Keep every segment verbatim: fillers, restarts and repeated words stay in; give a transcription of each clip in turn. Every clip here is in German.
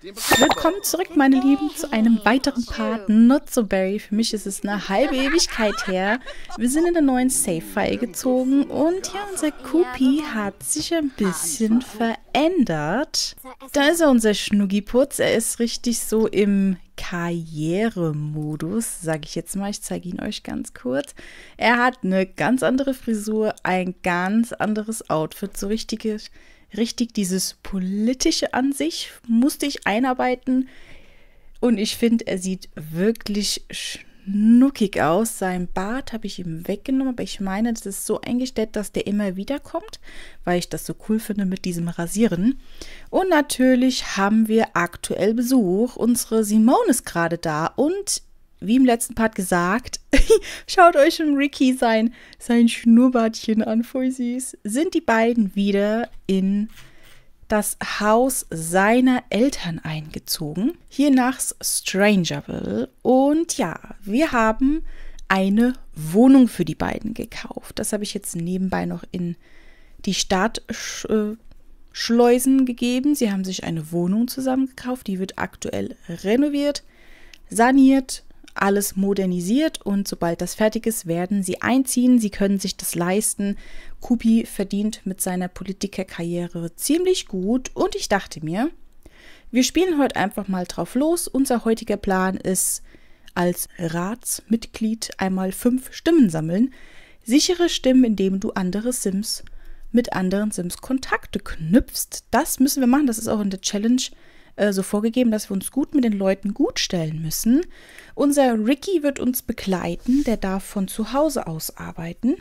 Willkommen zurück, meine Lieben, zu einem weiteren Part Not So Berry. Für mich ist es eine halbe Ewigkeit her. Wir sind in den neuen Save-File gezogen und ja, unser Kupi hat sich ein bisschen verändert. Da ist er, unser Schnuggiputz. Er ist richtig so im Karrieremodus, sage ich jetzt mal. Ich zeige ihn euch ganz kurz. Er hat eine ganz andere Frisur, ein ganz anderes Outfit, so richtige... Richtig, dieses politische an sich musste ich einarbeiten und ich finde, er sieht wirklich schnuckig aus. Sein Bart habe ich ihm weggenommen, aber ich meine, das ist so eingestellt, dass der immer wieder kommt, weil ich das so cool finde mit diesem Rasieren. Und natürlich haben wir aktuell Besuch. Unsere Simone ist gerade da und wie im letzten Part gesagt, schaut euch schon Ricky sein, sein Schnurrbartchen an, voll süß. Sind die beiden wieder in das Haus seiner Eltern eingezogen, hier nach Strangerville. Und ja, wir haben eine Wohnung für die beiden gekauft. Das habe ich jetzt nebenbei noch in die Stadt sch äh, Schleusen gegeben. Sie haben sich eine Wohnung zusammen gekauft, die wird aktuell renoviert, saniert, alles modernisiert und sobald das fertig ist, werden sie einziehen. Sie können sich das leisten. Kupi verdient mit seiner Politikerkarriere ziemlich gut und ich dachte mir, wir spielen heute einfach mal drauf los. Unser heutiger Plan ist, als Ratsmitglied einmal fünf Stimmen sammeln. Sichere Stimmen, indem du andere Sims mit anderen Sims Kontakte knüpfst. Das müssen wir machen. Das ist auch in der Challenge so vorgegeben, dass wir uns gut mit den Leuten gut stellen müssen. Unser Ricky wird uns begleiten, der darf von zu Hause aus arbeiten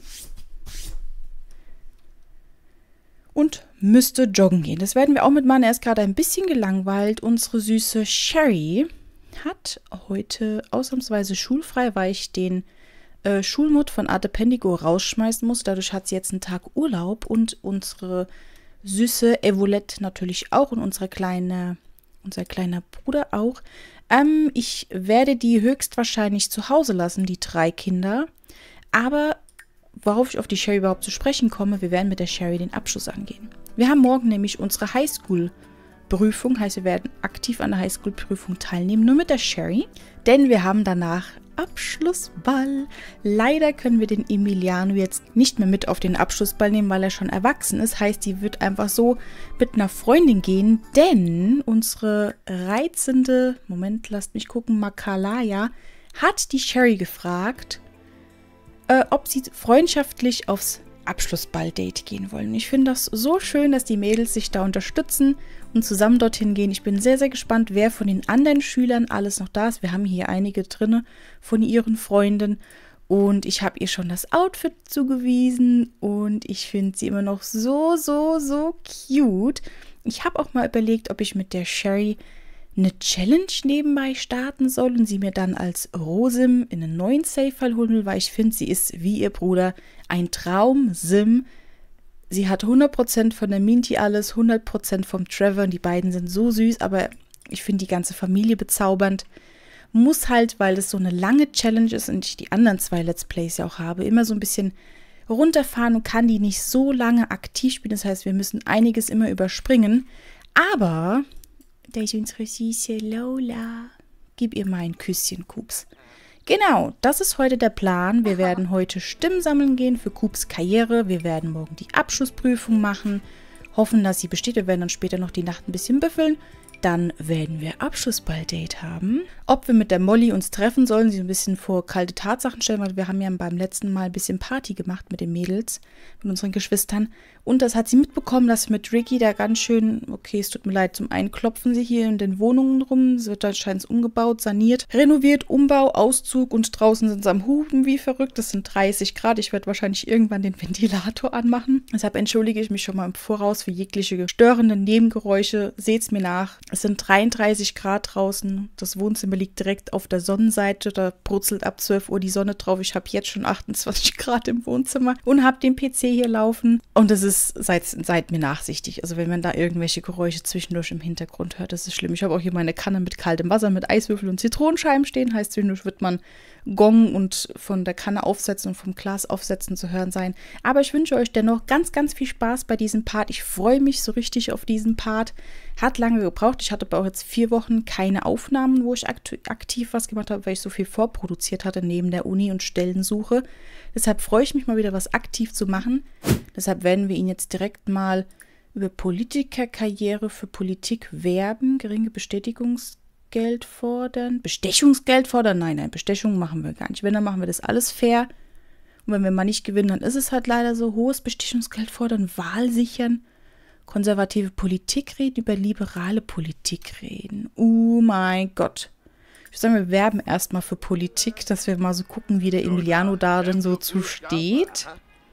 und müsste joggen gehen. Das werden wir auch mitmachen. Er ist gerade ein bisschen gelangweilt. Unsere süße Sherry hat heute ausnahmsweise schulfrei, weil ich den äh, Schulmut von Arte Pendigo rausschmeißen muss. Dadurch hat sie jetzt einen Tag Urlaub und unsere süße Evolette natürlich auch und unsere kleine Unser kleiner Bruder auch. Ähm, ich werde die höchstwahrscheinlich zu Hause lassen, die drei Kinder. Aber worauf ich auf die Sherry überhaupt zu sprechen komme, wir werden mit der Sherry den Abschluss angehen. Wir haben morgen nämlich unsere Highschool-Prüfung. Heißt, wir werden aktiv an der Highschool-Prüfung teilnehmen, nur mit der Sherry. Denn wir haben danach Abschlussball. Leider können wir den Emiliano jetzt nicht mehr mit auf den Abschlussball nehmen, weil er schon erwachsen ist. Heißt, die wird einfach so mit einer Freundin gehen, denn unsere reizende, Moment, lasst mich gucken, Makalaya, hat die Sherry gefragt, äh, ob sie freundschaftlich aufs Abschlussball-Date gehen wollen. Ich finde das so schön, dass die Mädels sich da unterstützen und zusammen dorthin gehen. Ich bin sehr, sehr gespannt, wer von den anderen Schülern alles noch da ist. Wir haben hier einige drinne von ihren Freunden und ich habe ihr schon das Outfit zugewiesen und ich finde sie immer noch so, so, so cute. Ich habe auch mal überlegt, ob ich mit der Sherry eine Challenge nebenbei starten soll und sie mir dann als Rosim in einen neuen Save-File holen will, weil ich finde, sie ist wie ihr Bruder ein Traum-Sim. Sie hat hundert Prozent von der Minty alles, hundert Prozent vom Trevor und die beiden sind so süß, aber ich finde die ganze Familie bezaubernd. Muss halt, weil es so eine lange Challenge ist und ich die anderen zwei Let's Plays ja auch habe, immer so ein bisschen runterfahren und kann die nicht so lange aktiv spielen. Das heißt, wir müssen einiges immer überspringen. Aber da ist unsere süße Lola. Gib ihr mal ein Küsschen, Kups. Genau, das ist heute der Plan. Wir werden heute Stimmen sammeln gehen für Kups Karriere. Wir werden morgen die Abschlussprüfung machen. Hoffen, dass sie besteht. Wir werden dann später noch die Nacht ein bisschen büffeln. Dann werden wir Abschlussball-Date haben. Ob wir mit der Molly uns treffen sollen, sie ein bisschen vor kalte Tatsachen stellen, weil wir haben ja beim letzten Mal ein bisschen Party gemacht mit den Mädels, mit unseren Geschwistern. Und das hat sie mitbekommen, dass mit Ricky da ganz schön, okay, es tut mir leid, zum einen klopfen sie hier in den Wohnungen rum, es wird anscheinend umgebaut, saniert, renoviert, Umbau, Auszug und draußen sind sie am Hupen wie verrückt. Das sind dreißig Grad, ich werde wahrscheinlich irgendwann den Ventilator anmachen. Deshalb entschuldige ich mich schon mal im Voraus für jegliche störenden Nebengeräusche. Seht's mir nach. Es sind dreiunddreißig Grad draußen, das Wohnzimmer liegt direkt auf der Sonnenseite, da brutzelt ab zwölf Uhr die Sonne drauf. Ich habe jetzt schon achtundzwanzig Grad im Wohnzimmer und habe den P C hier laufen und es ist, seid, seid mir nachsichtig. Also wenn man da irgendwelche Geräusche zwischendurch im Hintergrund hört, das ist schlimm. Ich habe auch hier meine Kanne mit kaltem Wasser, mit Eiswürfel und Zitronenscheiben stehen, heißt zwischendurch wird man Gong und von der Kanne aufsetzen und vom Glas aufsetzen zu hören sein. Aber ich wünsche euch dennoch ganz, ganz viel Spaß bei diesem Part. Ich freue mich so richtig auf diesen Part. Hat lange gebraucht. Ich hatte aber auch jetzt vier Wochen keine Aufnahmen, wo ich aktiv was gemacht habe, weil ich so viel vorproduziert hatte neben der Uni und Stellensuche. Deshalb freue ich mich mal wieder, was aktiv zu machen. Deshalb werden wir ihn jetzt direkt mal über Politikerkarriere für Politik werben, geringe Bestätigungsgeld fordern. Bestechungsgeld fordern? Nein, nein, Bestechung machen wir gar nicht. Wenn, dann machen wir das alles fair. Und wenn wir mal nicht gewinnen, dann ist es halt leider so. Hohes Bestechungsgeld fordern, Wahl sichern. Konservative Politik reden, über liberale Politik reden. Oh mein Gott. Ich würde sagen, wir werben erstmal für Politik, dass wir mal so gucken, wie der Emiliano da denn so zu steht.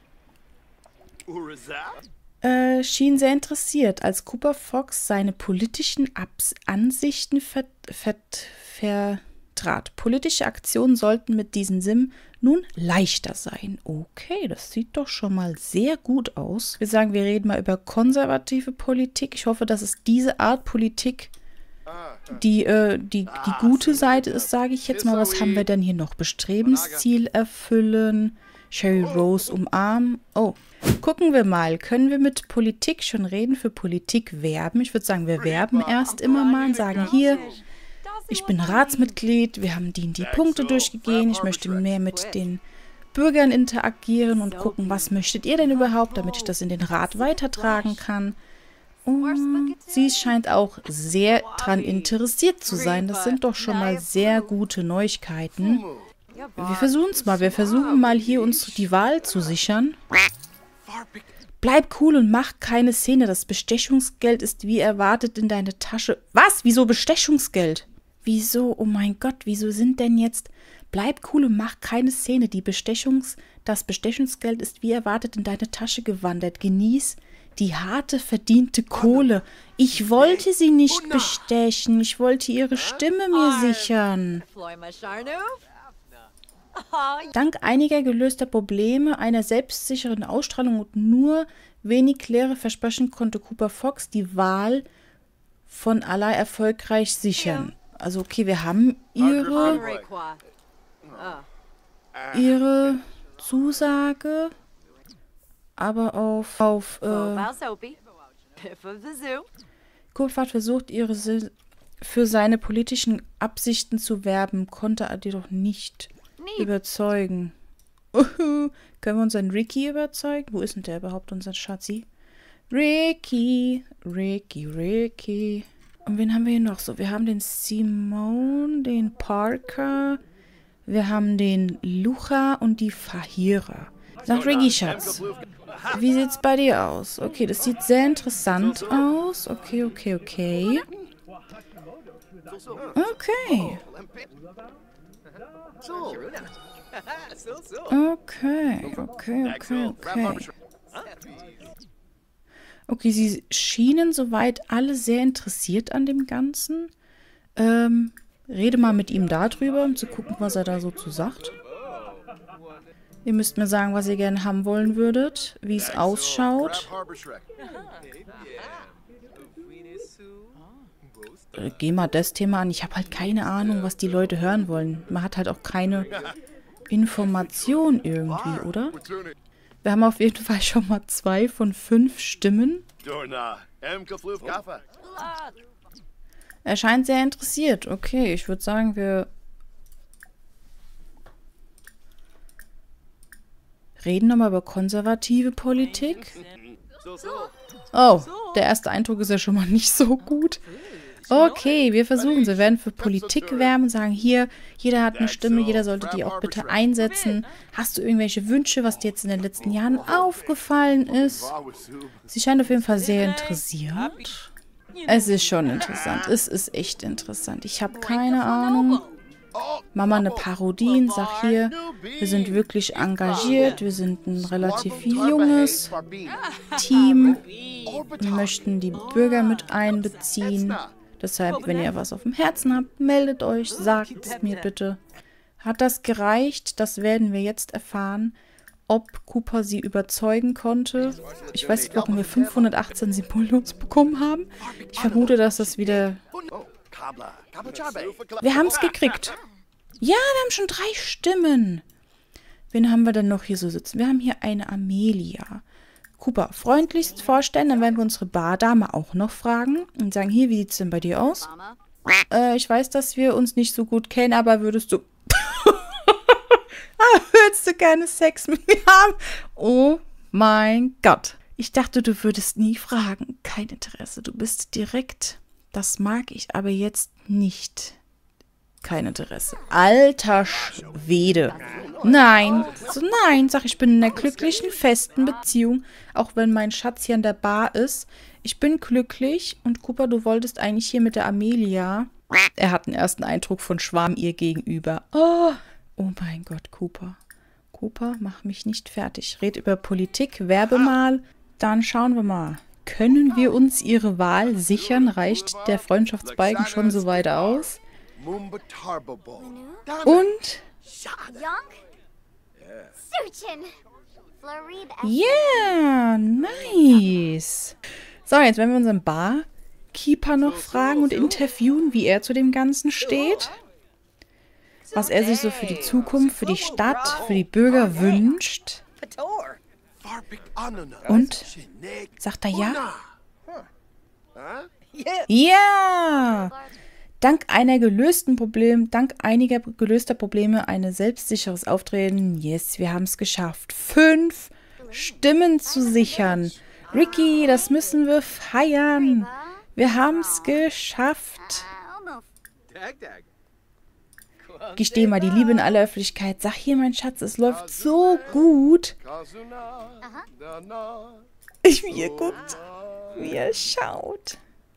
Äh, schien sehr interessiert, als Cooper Fox seine politischen Abs Ansichten ver ver vertrat. Politische Aktionen sollten mit diesem Sim nun leichter sein. Okay, das sieht doch schon mal sehr gut aus. Wir sagen, wir reden mal über konservative Politik. Ich hoffe, dass es diese Art Politik, die, äh, die, die gute Seite ist, sage ich jetzt mal. Was haben wir denn hier noch? Bestrebensziel erfüllen. Sherry Rose umarmen. Oh, gucken wir mal. Können wir mit Politik schon reden? Für Politik werben? Ich würde sagen, wir werben erst immer mal und sagen, hier, ich bin Ratsmitglied, wir haben die, die Punkte durchgegeben, ich möchte mehr mit den Bürgern interagieren und gucken, was möchtet ihr denn überhaupt, damit ich das in den Rat weitertragen kann. Und sie scheint auch sehr daran interessiert zu sein. Das sind doch schon mal sehr gute Neuigkeiten. Wir versuchen es mal. Wir versuchen mal hier uns die Wahl zu sichern. Bleib cool und mach keine Szene. Das Bestechungsgeld ist wie erwartet in deine Tasche. Was? Wieso Bestechungsgeld? Wieso? Oh mein Gott, wieso sind denn jetzt... Bleib cool und mach keine Szene. Die Bestechungs... Das Bestechungsgeld ist wie erwartet in deine Tasche gewandert. Genieß die harte, verdiente Kohle. Ich wollte sie nicht bestechen. Ich wollte ihre Stimme mir sichern. Dank einiger gelöster Probleme, einer selbstsicheren Ausstrahlung und nur wenig leere Versprechen konnte Cooper Fox die Wahl von Allah erfolgreich sichern. Also okay, wir haben ihre, ihre Zusage, aber auf, auf äh, Cooper hat versucht, ihre für seine politischen Absichten zu werben, konnte er jedoch nicht überzeugen. Uhu. Können wir unseren Ricky überzeugen? Wo ist denn der überhaupt, unser Schatzi? Ricky, Ricky, Ricky. Und wen haben wir hier noch so? Wir haben den Simone, den Parker, wir haben den Lucha und die Fahira. Sag Ricky, Schatz. Wie sieht's bei dir aus? Okay, das sieht sehr interessant aus. Okay, okay, okay. Okay. Okay, okay, okay, okay. Okay, sie schienen soweit alle sehr interessiert an dem Ganzen. Ähm, rede mal mit ihm darüber, um zu gucken, was er da so zu sagt. Ihr müsst mir sagen, was ihr gerne haben wollen würdet, wie es ausschaut. Äh, geh mal das Thema an. Ich habe halt keine Ahnung, was die Leute hören wollen. Man hat halt auch keine Information irgendwie, oder? Wir haben auf jeden Fall schon mal zwei von fünf Stimmen. Er scheint sehr interessiert. Okay, ich würde sagen, wir reden nochmal über konservative Politik. Oh, der erste Eindruck ist ja schon mal nicht so gut. Okay, wir versuchen, wir werden für Politik werben und sagen, hier, jeder hat eine Stimme, jeder sollte die auch bitte einsetzen. Hast du irgendwelche Wünsche, was dir jetzt in den letzten Jahren aufgefallen ist? Sie scheint auf jeden Fall sehr interessiert. Es ist schon interessant, es ist echt interessant. Ich habe keine Ahnung. Mama eine Parodie, sag hier, wir sind wirklich engagiert, wir sind ein relativ junges Team, wir möchten die Bürger mit einbeziehen. Deshalb, wenn ihr was auf dem Herzen habt, meldet euch, sagt es mir bitte. Hat das gereicht? Das werden wir jetzt erfahren, ob Cooper sie überzeugen konnte. Ich weiß nicht, warum wir fünfhundertachtzehn Simoleons bekommen haben. Ich vermute, dass das wieder... Wir haben es gekriegt. Ja, wir haben schon drei Stimmen. Wen haben wir denn noch hier so sitzen? Wir haben hier eine Amelia. Cooper freundlichst vorstellen. Dann werden wir unsere Bardame auch noch fragen und sagen, hier, wie sieht es denn bei dir aus? Äh, ich weiß, dass wir uns nicht so gut kennen, aber würdest du... würdest du gerne Sex mit mir haben? Oh mein Gott. Ich dachte, du würdest nie fragen. Kein Interesse. Du bist direkt. Das mag ich aber jetzt nicht. Kein Interesse. Alter Schwede. Nein. So, nein, sag ich, bin in einer glücklichen, festen Beziehung. Auch wenn mein Schatz hier an der Bar ist. Ich bin glücklich. Und Cooper, du wolltest eigentlich hier mit der Amelia. Er hat einen ersten Eindruck von Schwarm ihr gegenüber. Oh, oh mein Gott, Cooper. Cooper, mach mich nicht fertig. Red über Politik, werbe mal. Dann schauen wir mal. Können wir uns ihre Wahl sichern? Reicht der Freundschaftsbalken schon so weit aus? Und? Yeah, nice. So, jetzt werden wir unseren Barkeeper noch fragen und interviewen, wie er zu dem Ganzen steht. Was er sich so für die Zukunft, für die Stadt, für die Bürger wünscht. Und? Sagt er ja? Ja! Dank einer gelösten Problem, dank einiger gelöster Probleme, ein selbstsicheres Auftreten. Yes, wir haben es geschafft. Fünf Stimmen zu sichern. Ricky, das müssen wir feiern. Wir haben es geschafft. Gesteh mal die Liebe in aller Öffentlichkeit. Sag hier, mein Schatz, es läuft so gut. Ich, wie ihr guckt, wie er schaut.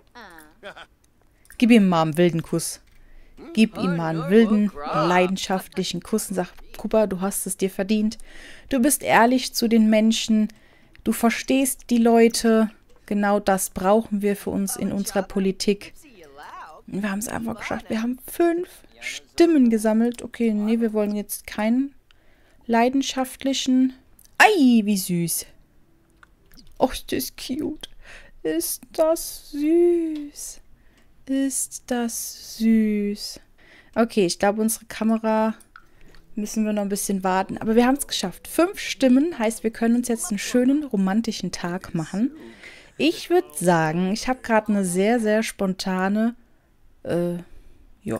Gib ihm mal einen wilden Kuss. Gib ihm mal einen wilden, leidenschaftlichen Kuss und sag, Cooper, du hast es dir verdient. Du bist ehrlich zu den Menschen. Du verstehst die Leute. Genau das brauchen wir für uns in unserer Politik. Und wir haben es einfach geschafft. Wir haben fünf Stimmen gesammelt. Okay, nee, wir wollen jetzt keinen leidenschaftlichen... Ei, wie süß. Och, ist das cute. Ist das süß. Ist das süß. Okay, ich glaube, unsere Kamera müssen wir noch ein bisschen warten. Aber wir haben es geschafft. Fünf Stimmen heißt, wir können uns jetzt einen schönen romantischen Tag machen. Ich würde sagen, ich habe gerade eine sehr, sehr spontane, äh, ja,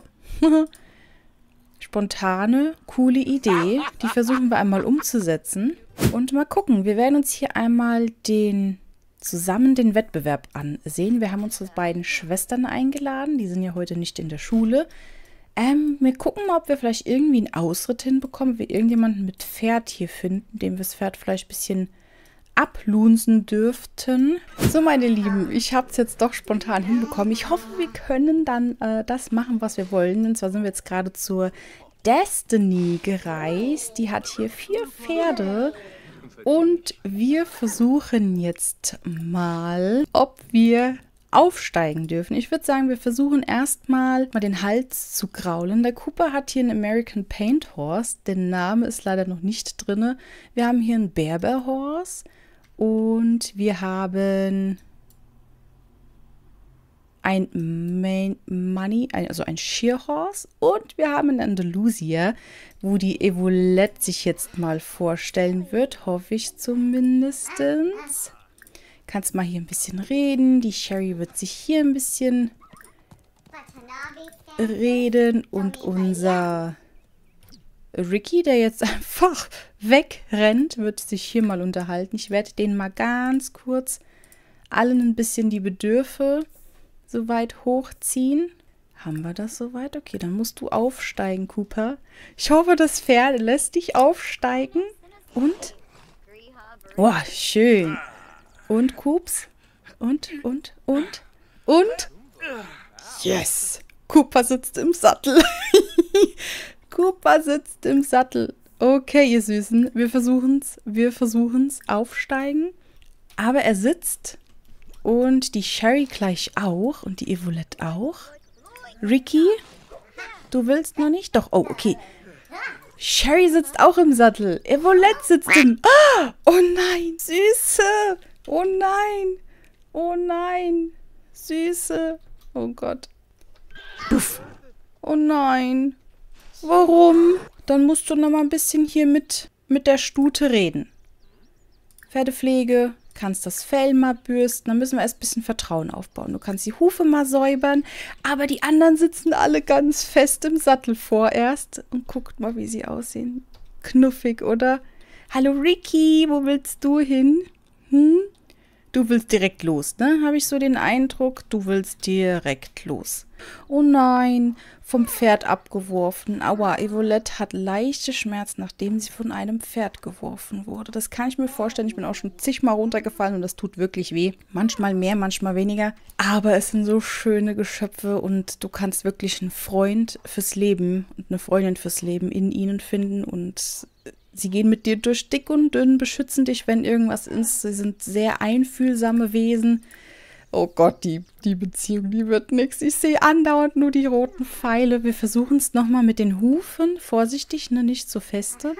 spontane, coole Idee. Die versuchen wir einmal umzusetzen. Und mal gucken, wir werden uns hier einmal den... zusammen den Wettbewerb ansehen. Wir haben unsere beiden Schwestern eingeladen. Die sind ja heute nicht in der Schule. Ähm, wir gucken mal, ob wir vielleicht irgendwie einen Ausritt hinbekommen. Ob wir irgendjemanden mit Pferd hier finden, dem wir das Pferd vielleicht ein bisschen ablunsen dürften. So, meine Lieben, ich habe es jetzt doch spontan hinbekommen. Ich hoffe, wir können dann äh, das machen, was wir wollen. Und zwar sind wir jetzt gerade zur Destiny gereist. Die hat hier vier Pferde. Und wir versuchen jetzt mal, ob wir aufsteigen dürfen. Ich würde sagen, wir versuchen erstmal mal den Hals zu kraulen. Der Cooper hat hier einen American Paint Horse. Der Name ist leider noch nicht drin. Wir haben hier einen Berber Horse und wir haben ein Main Money, also ein Sheer Horse und wir haben einen Andalusier, wo die Evolette sich jetzt mal vorstellen wird, hoffe ich zumindest. Kannst mal hier ein bisschen reden. Die Sherry wird sich hier ein bisschen reden und unser Ricky, der jetzt einfach wegrennt, wird sich hier mal unterhalten. Ich werde den mal ganz kurz allen ein bisschen die Bedürfe so weit hochziehen. Haben wir das soweit? Okay, dann musst du aufsteigen, Cooper. Ich hoffe, das Pferd lässt dich aufsteigen. Und? Oh, schön. Und, Coops? Und, und, und, und? Yes! Cooper sitzt im Sattel. Cooper sitzt im Sattel. Okay, ihr Süßen, wir versuchen's. Wir versuchen's. Aufsteigen. Aber er sitzt. Und die Sherry gleich auch. Und die Evolette auch. Ricky, du willst noch nicht? Doch, oh, okay. Sherry sitzt auch im Sattel. Evolette sitzt im... Ah, oh nein, Süße. Oh nein. Oh nein. Süße. Oh Gott. Puff. Oh nein. Warum? Dann musst du noch mal ein bisschen hier mit, mit der Stute reden. Pferdepflege. kannst das Fell mal bürsten. Dann müssen wir erst ein bisschen Vertrauen aufbauen. Du kannst die Hufe mal säubern. Aber die anderen sitzen alle ganz fest im Sattel vorerst. Und guckt mal, wie sie aussehen. Knuffig, oder? Hallo Ricky, wo willst du hin? Hm? Du willst direkt los, ne? Habe ich so den Eindruck, du willst direkt los. Oh nein, vom Pferd abgeworfen. Aua, Evolette hat leichte Schmerzen, nachdem sie von einem Pferd geworfen wurde. Das kann ich mir vorstellen. Ich bin auch schon zigmal runtergefallen und das tut wirklich weh. Manchmal mehr, manchmal weniger. Aber es sind so schöne Geschöpfe und du kannst wirklich einen Freund fürs Leben und eine Freundin fürs Leben in ihnen finden und sie gehen mit dir durch dick und dünn, beschützen dich, wenn irgendwas ist. Sie sind sehr einfühlsame Wesen. Oh Gott, die, die Beziehung, die wird nichts. Ich sehe andauernd nur die roten Pfeile. Wir versuchen es nochmal mit den Hufen. Vorsichtig, ne, nicht so feste.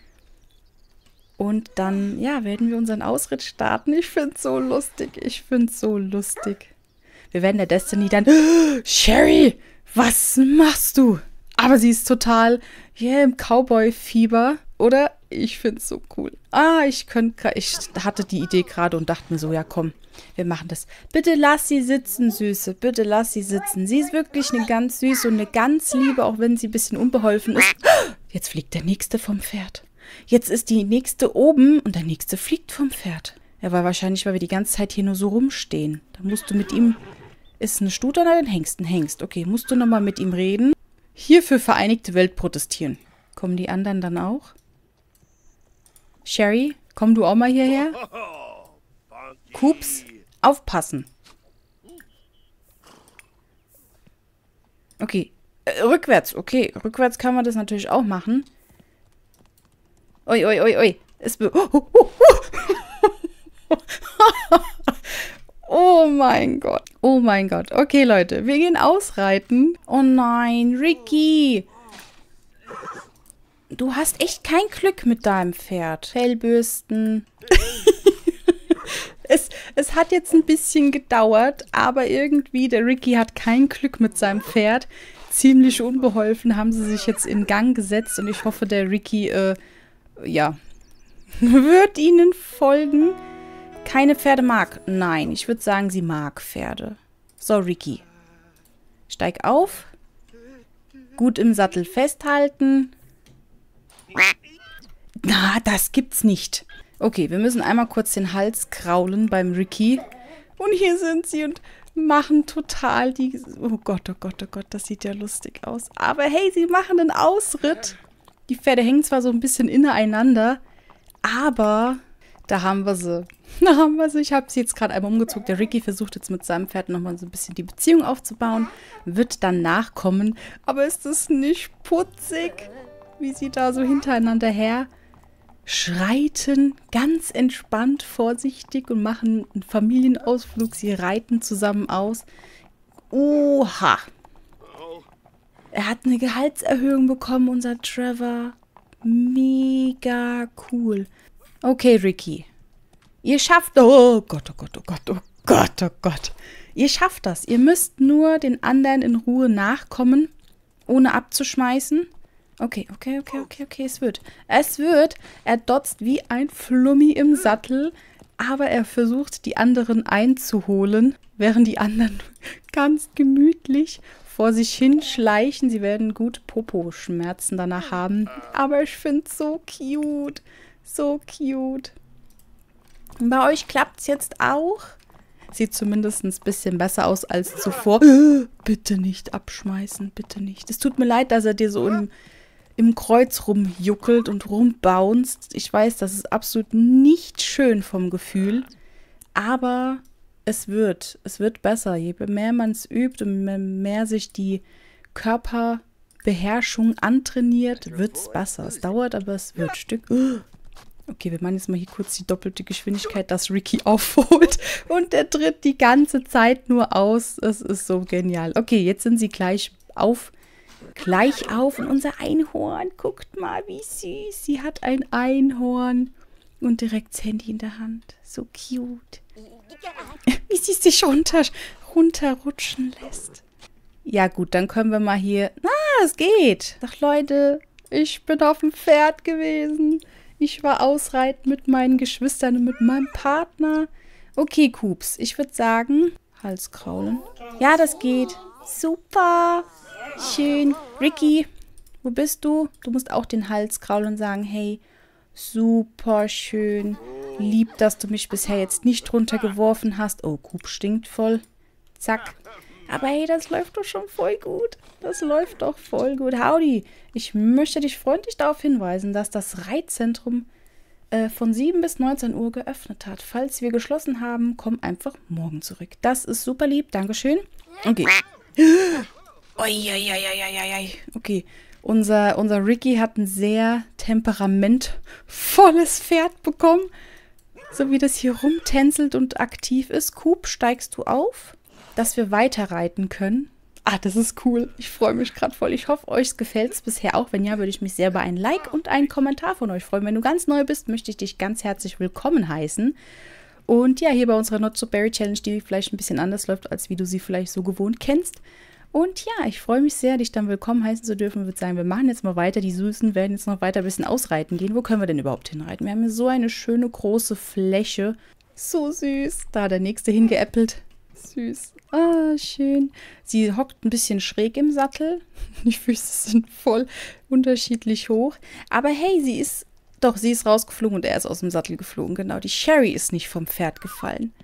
Und dann, ja, werden wir unseren Ausritt starten. Ich finde es so lustig. Ich finde es so lustig. Wir werden der Destiny dann... Oh, Sherry, was machst du? Aber sie ist total, yeah, im Cowboy-Fieber. Oder? Ich finde es so cool. Ah, ich könnte, ich hatte die Idee gerade und dachte mir so, ja komm, wir machen das. Bitte lass sie sitzen, Süße. Bitte lass sie sitzen. Sie ist wirklich eine ganz süße und eine ganz liebe, auch wenn sie ein bisschen unbeholfen ist. Jetzt fliegt der Nächste vom Pferd. Jetzt ist die Nächste oben und der Nächste fliegt vom Pferd. Ja, weil wahrscheinlich, weil wir die ganze Zeit hier nur so rumstehen. Da musst du mit ihm, ist eine Stute oder ein Hengst? Ein Hengst. Okay, musst du nochmal mit ihm reden. Hier für Vereinigte Welt protestieren. Kommen die anderen dann auch? Sherry, komm du auch mal hierher. Kups, aufpassen. Okay, äh, rückwärts. Okay, rückwärts kann man das natürlich auch machen. Ui, ui, ui, ui. Es be oh, oh, oh. Oh mein Gott. Oh mein Gott. Okay, Leute, wir gehen ausreiten. Oh nein, Ricky. Du hast echt kein Glück mit deinem Pferd. Fellbürsten. es, es hat jetzt ein bisschen gedauert, aber irgendwie, der Ricky hat kein Glück mit seinem Pferd. Ziemlich unbeholfen haben sie sich jetzt in Gang gesetzt und ich hoffe, der Ricky, äh, ja, wird ihnen folgen. Keine Pferde mag. Nein, ich würde sagen, sie mag Pferde. So, Ricky. Steig auf. Gut im Sattel festhalten. Na, das gibt's nicht. Okay, wir müssen einmal kurz den Hals kraulen beim Ricky. Und hier sind sie und machen total die... Oh Gott, oh Gott, oh Gott, das sieht ja lustig aus. Aber hey, sie machen einen Ausritt. Die Pferde hängen zwar so ein bisschen ineinander, aber da haben wir sie. Da haben wir sie. Ich habe sie jetzt gerade einmal umgezogen. Der Ricky versucht jetzt mit seinem Pferd nochmal so ein bisschen die Beziehung aufzubauen. Wird dann nachkommen. Aber ist das nicht putzig, wie sie da so hintereinander her schreiten, ganz entspannt, vorsichtig und machen einen Familienausflug. Sie reiten zusammen aus. Oha. Er hat eine Gehaltserhöhung bekommen, unser Trevor. Mega cool. Okay, Ricky. Ihr schafft... Oh Gott, oh Gott, oh Gott, oh Gott, oh Gott. Ihr schafft das. Ihr müsst nur den anderen in Ruhe nachkommen, ohne abzuschmeißen. Okay, okay, okay, okay, okay, es wird. Es wird. Er dotzt wie ein Flummi im Sattel, aber er versucht, die anderen einzuholen, während die anderen ganz gemütlich vor sich hinschleichen. Sie werden gut Popo-Schmerzen danach haben. Aber ich finde es so cute. So cute. Und bei euch klappt es jetzt auch? Sieht zumindest ein bisschen besser aus als zuvor. Äh, bitte nicht abschmeißen, bitte nicht. Es tut mir leid, dass er dir so im, im Kreuz rumjuckelt und rumbounced. Ich weiß, das ist absolut nicht schön vom Gefühl. Aber es wird. Es wird besser. Je mehr man es übt und je mehr sich die Körperbeherrschung antrainiert, wird es besser. Es dauert, aber es wird. Stück. Okay, wir machen jetzt mal hier kurz die doppelte Geschwindigkeit, dass Ricky aufholt. Und der tritt die ganze Zeit nur aus. Das ist so genial. Okay, jetzt sind sie gleich auf. Gleich auf. Und unser Einhorn, guckt mal, wie süß. Sie hat ein Einhorn. Und direkt das Handy in der Hand. So cute. Wie sie sich runter, runterrutschen lässt. Ja gut, dann können wir mal hier... Ah, es geht. Ach Leute, ich bin auf dem Pferd gewesen. Ich war ausreiten mit meinen Geschwistern und mit meinem Partner. Okay, Kups, ich würde sagen, Hals kraulen. Ja, das geht. Super. Schön. Ricky, wo bist du? Du musst auch den Hals kraulen und sagen, hey, super schön. Lieb, dass du mich bisher jetzt nicht runtergeworfen hast. Oh, Kup stinkt voll. Zack. Aber hey, das läuft doch schon voll gut. Das läuft doch voll gut. Howdy. Ich möchte dich freundlich darauf hinweisen, dass das Reitzentrum äh, von sieben bis neunzehn Uhr geöffnet hat. Falls wir geschlossen haben, komm einfach morgen zurück. Das ist super lieb. Dankeschön. Okay. Uiuiuiuiui. Okay. Unser, unser Ricky hat ein sehr temperamentvolles Pferd bekommen. So wie das hier rumtänzelt und aktiv ist. Coop, steigst du auf, dass wir weiter reiten können? Ah, das ist cool. Ich freue mich gerade voll. Ich hoffe, euch gefällt es bisher auch. Wenn ja, würde ich mich sehr über ein Like und einen Kommentar von euch freuen. Wenn du ganz neu bist, möchte ich dich ganz herzlich willkommen heißen. Und ja, hier bei unserer Not So Berry Challenge, die vielleicht ein bisschen anders läuft, als wie du sie vielleicht so gewohnt kennst. Und ja, ich freue mich sehr, dich dann willkommen heißen zu dürfen. Ich würde sagen, wir machen jetzt mal weiter. Die Süßen werden jetzt noch weiter ein bisschen ausreiten gehen. Wo können wir denn überhaupt hinreiten? Wir haben hier so eine schöne große Fläche. So süß. Da hat der Nächste hingeäppelt. Süß. Ah, schön. Sie hockt ein bisschen schräg im Sattel. Die Füße sind voll unterschiedlich hoch. Aber hey, sie ist... Doch, sie ist rausgeflogen und er ist aus dem Sattel geflogen. Genau, die Sherry ist nicht vom Pferd gefallen.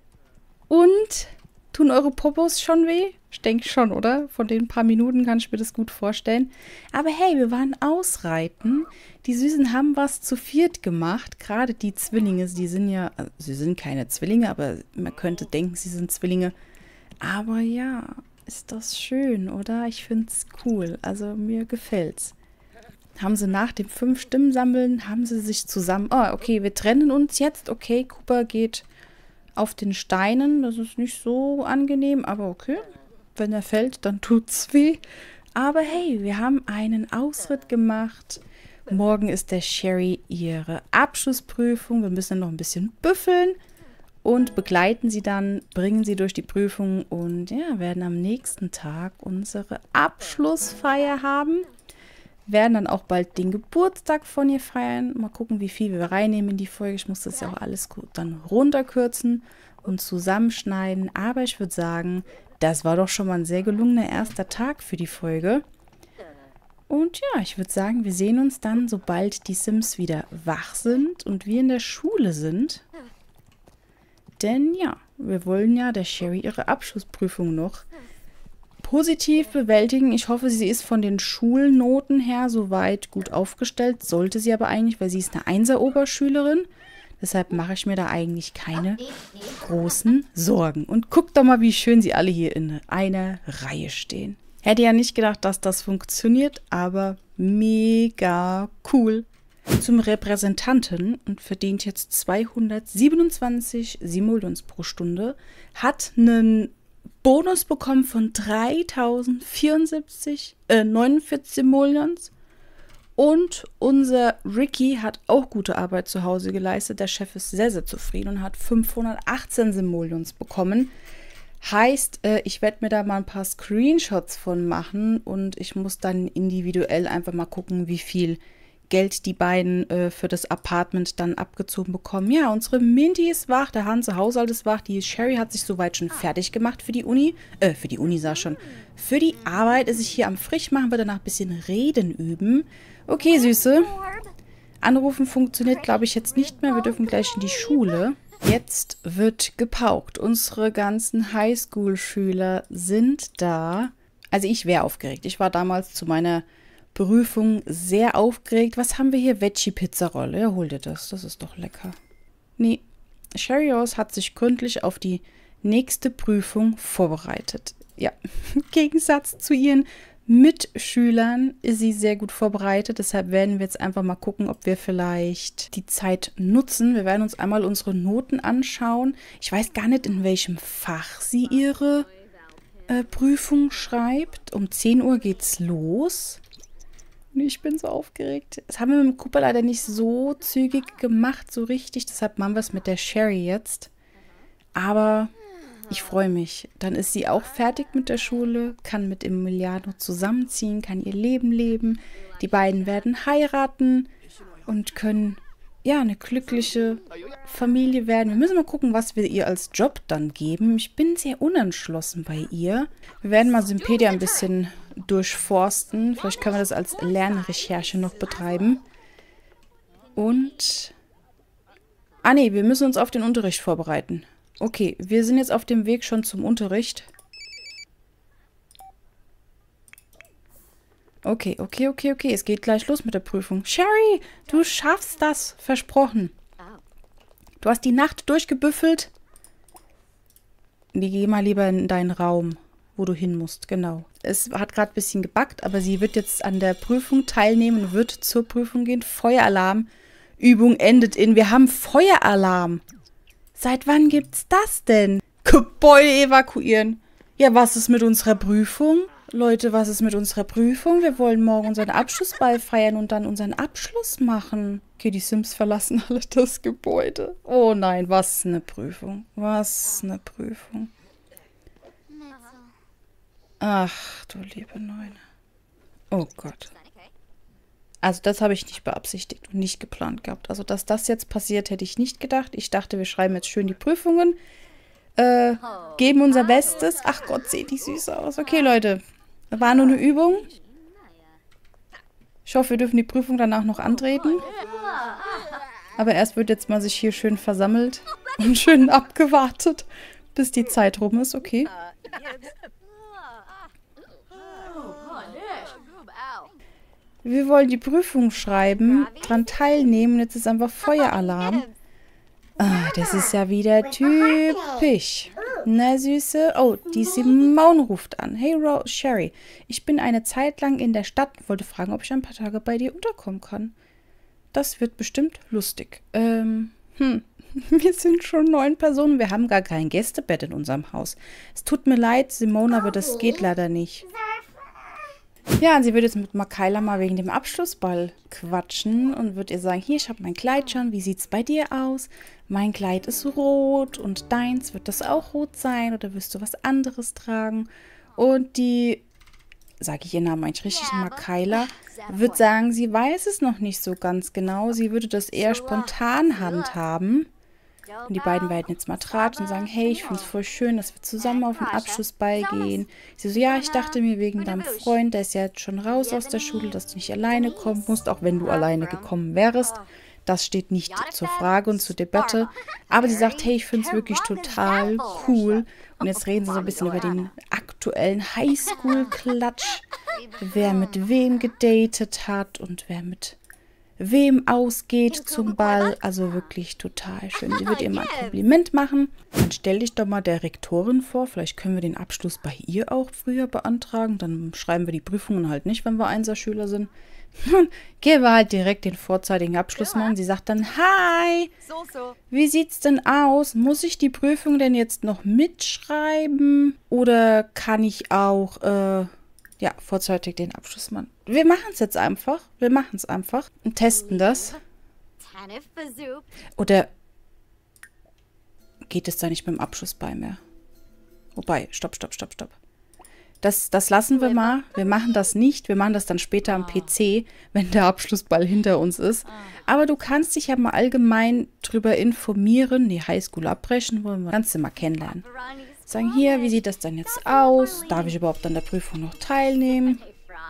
Und... Tun eure Popos schon weh? Ich denke schon, oder? Von den paar Minuten kann ich mir das gut vorstellen. Aber hey, wir waren ausreiten. Die Süßen haben was zu viert gemacht. Gerade die Zwillinge, die sind ja... Also sie sind keine Zwillinge, aber man könnte denken, sie sind Zwillinge. Aber ja, ist das schön, oder? Ich finde es cool. Also mir gefällt's. Haben sie nach dem fünf Stimmen sammeln, haben sie sich zusammen... Oh, okay, wir trennen uns jetzt. Okay, Cooper geht... auf den Steinen, das ist nicht so angenehm, aber okay. Wenn er fällt, dann tut's weh. Aber hey, wir haben einen Ausritt gemacht. Morgen ist der Sherry ihre Abschlussprüfung. Wir müssen noch ein bisschen büffeln und begleiten sie dann, bringen sie durch die Prüfung und ja, werden am nächsten Tag unsere Abschlussfeier haben. Werden dann auch bald den Geburtstag von ihr feiern. Mal gucken, wie viel wir reinnehmen in die Folge. Ich muss das ja auch alles gut dann runterkürzen und zusammenschneiden. Aber ich würde sagen, das war doch schon mal ein sehr gelungener erster Tag für die Folge. Und ja, ich würde sagen, wir sehen uns dann, sobald die Sims wieder wach sind und wir in der Schule sind. Denn ja, wir wollen ja der Sherry ihre Abschlussprüfung noch positiv bewältigen. Ich hoffe, sie ist von den Schulnoten her soweit gut aufgestellt. Sollte sie aber eigentlich, weil sie ist eine Einser-Oberschülerin. Deshalb mache ich mir da eigentlich keine großen Sorgen. Und guckt doch mal, wie schön sie alle hier in einer Reihe stehen. Hätte ja nicht gedacht, dass das funktioniert, aber mega cool. Zum Repräsentanten und verdient jetzt zweihundertsiebenundzwanzig Simoleons pro Stunde. Hat einen Bonus bekommen von dreitausendvierundsiebzig, äh, neunundvierzig Simoleons. Und unser Ricky hat auch gute Arbeit zu Hause geleistet. Der Chef ist sehr, sehr zufrieden und hat fünfhundertachtzehn Simoleons bekommen. Heißt, äh, ich werde mir da mal ein paar Screenshots von machen und ich muss dann individuell einfach mal gucken, wie viel Geld die beiden äh, für das Apartment dann abgezogen bekommen. Ja, unsere Minty ist wach, der Hanse Haushalt ist wach, die Sherry hat sich soweit schon fertig gemacht für die Uni. Äh, für die Uni sag schon. Für die Arbeit ist ich hier am Frischmachen, wir danach ein bisschen Reden üben. Okay, Süße. Anrufen funktioniert, glaube ich, jetzt nicht mehr. Wir dürfen gleich in die Schule. Jetzt wird gepaukt. Unsere ganzen Highschool-Schüler sind da. Also ich wäre aufgeregt. Ich war damals zu meiner Prüfung sehr aufgeregt. Was haben wir hier? Veggie-Pizzarolle. Ja, hol dir das. Das ist doch lecker. Nee, Sherry-Rose hat sich gründlich auf die nächste Prüfung vorbereitet. Ja, im Gegensatz zu ihren Mitschülern ist sie sehr gut vorbereitet. Deshalb werden wir jetzt einfach mal gucken, ob wir vielleicht die Zeit nutzen. Wir werden uns einmal unsere Noten anschauen. Ich weiß gar nicht, in welchem Fach sie ihre äh, Prüfung schreibt. Um zehn Uhr geht's los. Ich bin so aufgeregt. Das haben wir mit dem Cooper leider nicht so zügig gemacht, so richtig. Deshalb machen wir es mit der Sherry jetzt. Aber ich freue mich. Dann ist sie auch fertig mit der Schule, kann mit Emiliano zusammenziehen, kann ihr Leben leben. Die beiden werden heiraten und können ja, eine glückliche Familie werden. Wir müssen mal gucken, was wir ihr als Job dann geben. Ich bin sehr unentschlossen bei ihr. Wir werden mal Sympedia ein bisschen durchforsten. Vielleicht können wir das als Lernrecherche noch betreiben. Und... Ah nee, wir müssen uns auf den Unterricht vorbereiten. Okay, wir sind jetzt auf dem Weg schon zum Unterricht. Okay, okay, okay, okay. Es geht gleich los mit der Prüfung. Sherry, du schaffst das. Versprochen. Du hast die Nacht durchgebüffelt. Geh mal lieber in deinen Raum, wo du hin musst. Genau. Es hat gerade ein bisschen gebackt, aber sie wird jetzt an der Prüfung teilnehmen und wird zur Prüfung gehen. Feueralarm. Übung endet in... Wir haben Feueralarm. Seit wann gibt's das denn? Gebäude evakuieren. Ja, was ist mit unserer Prüfung? Leute, was ist mit unserer Prüfung? Wir wollen morgen unseren Abschlussball feiern und dann unseren Abschluss machen. Okay, die Sims verlassen alle das Gebäude. Oh nein, was eine Prüfung. Was eine Prüfung. Ach, du liebe Neune. Oh Gott. Also das habe ich nicht beabsichtigt und nicht geplant gehabt. Also dass das jetzt passiert, hätte ich nicht gedacht. Ich dachte, wir schreiben jetzt schön die Prüfungen. Äh, geben unser Bestes. Ach Gott, sieht die süß aus. Okay, Leute. War nur eine Übung. Ich hoffe, wir dürfen die Prüfung danach noch antreten. Aber erst wird jetzt mal sich hier schön versammelt und schön abgewartet, bis die Zeit rum ist. Okay. Wir wollen die Prüfung schreiben, dran teilnehmen. Jetzt ist einfach Feueralarm. Ah, das ist ja wieder typisch. Na, Süße. Oh, die Simone ruft an. Hey, Ro Sherry. Ich bin eine Zeit lang in der Stadt und wollte fragen, ob ich ein paar Tage bei dir unterkommen kann. Das wird bestimmt lustig. Ähm, hm. Wir sind schon neun Personen. Wir haben gar kein Gästebett in unserem Haus. Es tut mir leid, Simone, aber das geht leider nicht. Ja, und sie wird jetzt mit Makaila mal wegen dem Abschlussball quatschen und wird ihr sagen, hier, ich habe mein Kleid schon, wie sieht's bei dir aus? Mein Kleid ist rot und deins, wird das auch rot sein oder wirst du was anderes tragen? Und die, sage ich ihr Namen eigentlich richtig, Makaila, wird sagen, sie weiß es noch nicht so ganz genau, sie würde das eher spontan handhaben. Und die beiden werden jetzt mal tratschen und sagen, hey, ich finde es voll schön, dass wir zusammen auf den Abschlussball gehen. Sie so, ja, ich dachte mir wegen deinem Freund, der ist ja jetzt schon raus aus der Schule, dass du nicht alleine kommen musst, auch wenn du alleine gekommen wärst. Das steht nicht zur Frage und zur Debatte. Aber sie sagt, hey, ich finde es wirklich total cool. Und jetzt reden sie so ein bisschen über den aktuellen Highschool-Klatsch. Wer mit wem gedatet hat und wer mit... wem ausgeht zum Ball. Also wirklich total schön. Sie wird ihr mal ein Kompliment machen. Dann stell dich doch mal der Rektorin vor. Vielleicht können wir den Abschluss bei ihr auch früher beantragen. Dann schreiben wir die Prüfungen halt nicht, wenn wir Einserschüler sind. Dann gehen wir halt direkt den vorzeitigen Abschluss machen. Sie sagt dann, hi, wie sieht's denn aus? Muss ich die Prüfung denn jetzt noch mitschreiben? Oder kann ich auch... Äh, ja, vorzeitig den Abschluss machen. Wir machen es jetzt einfach. Wir machen es einfach und testen das. Oder geht es da nicht mit dem Abschlussball mehr? Wobei, stopp, stopp, stopp, stopp. Das, das lassen wir mal. Wir machen das nicht. Wir machen das dann später am P C, wenn der Abschlussball hinter uns ist. Aber du kannst dich ja mal allgemein drüber informieren. Die Highschool abbrechen wollen wir. Kannst du mal kennenlernen. Sagen, hier, wie sieht das denn jetzt aus? Darf ich überhaupt an der Prüfung noch teilnehmen?